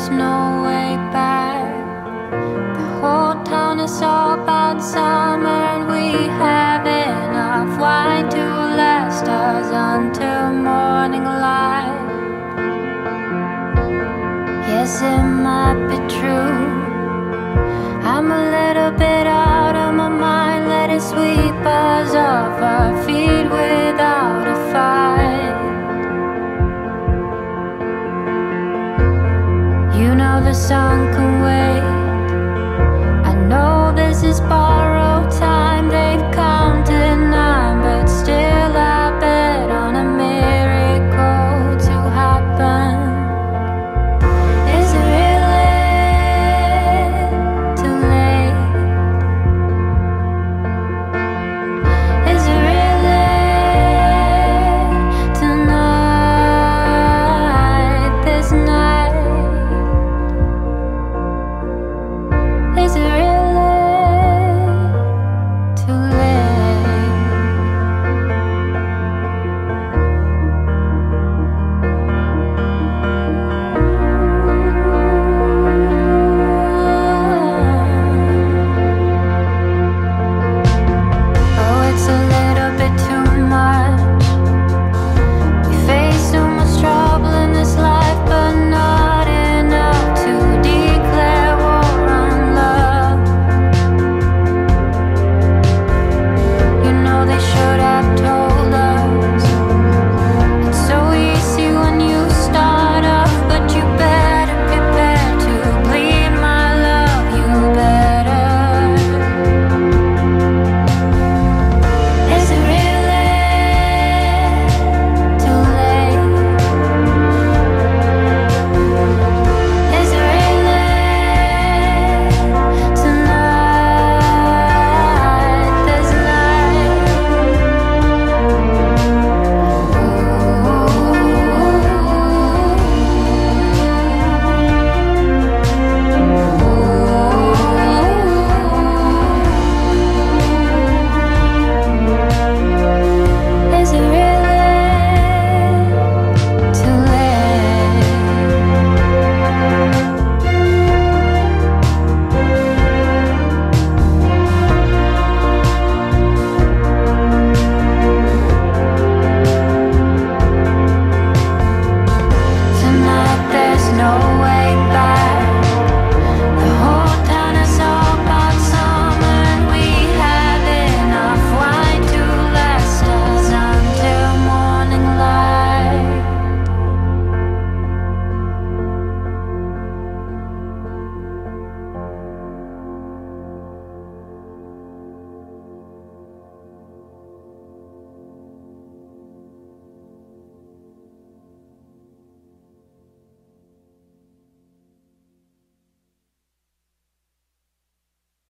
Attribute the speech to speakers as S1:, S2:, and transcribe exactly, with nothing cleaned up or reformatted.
S1: there's no way back. The whole town is all about summer, and we have enough wine to last us until morning light. Yes, it might be true, I'm a little bit out of my mind. Let it sweep us off our feet without a fight. You know the sun can wait,